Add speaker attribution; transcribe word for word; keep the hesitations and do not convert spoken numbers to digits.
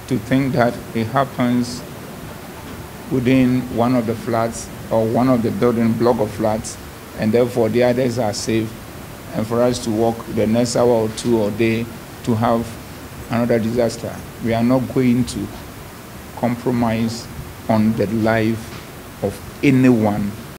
Speaker 1: to think that it happens within one of the flats or one of the building block of flats, and therefore the others are safe, and for us to walk the next hour or two or day to have another disaster. We are not going to compromise on the life of anyone